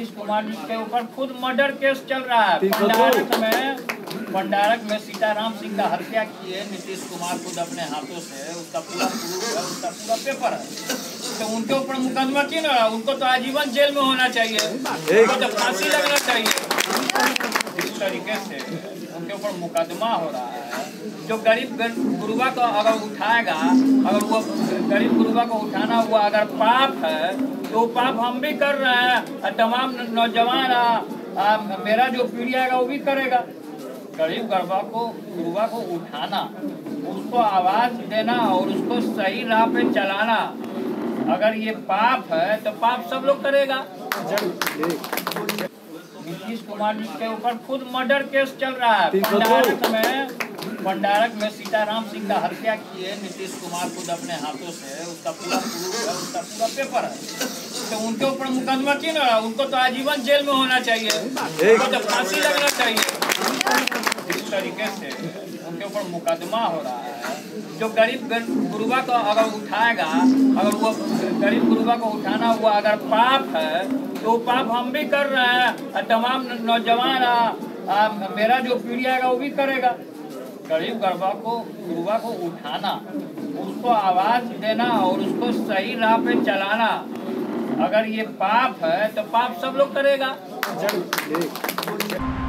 नीतीश कुमार जी के ऊपर खुद मर्डर केस चल रहा है। पंडारक में सीताराम सिंह का हत्या किए नीतीश कुमार खुद अपने हाथों से, उसका पूरा प्रूफ है, उसका पूरा पेपर है। तो उनके ऊपर मुकदमा क्यों ना? उनको तो आजीवन जेल में होना चाहिए, उनको तो फांसी लगना चाहिए। इस तरीके से उनके ऊपर मुकदमा हो रहा है। जो गरीब गुरुबा को अगर उठाएगा, अगर वो गरीब गुरुबा को उठाना हुआ अगर पाप है तो पाप हम भी कर रहे हैं, तमाम नौजवान मेरा जो पीढ़ी आएगा वो भी करेगा। गरीब गुरुबा को उठाना, उसको आवाज देना और उसको सही राह पे चलाना, अगर ये पाप है तो पाप सब लोग करेगा। नीतीश कुमार जी के ऊपर खुद मर्डर केस चल रहा है। पंडारक में सीताराम सिंह का हत्या किए नीतीश कुमार खुद अपने हाथों से, उसका पूरा प्रूफ है, उसका पूरा पेपर है। तो उनके ऊपर मुकदमा क्यों ना? उनको तो आजीवन जेल में होना चाहिए, उनको तो फांसी लगना चाहिए। इस तरीके से उनके ऊपर मुकदमा हो रहा है। जो गरीब गुरुबा को अगर उठाएगा, अगर वो गरीब गुरुबा को उठाना हुआ अगर पाप है तो पाप हम भी कर रहे हैं, तमाम नौजवान मेरा जो पीढ़ी आएगा वो भी करेगा। गरीब गुरुबा को उठाना, उसको आवाज देना और उसको सही राह पे चलाना, अगर ये पाप है तो पाप सब लोग करेगा।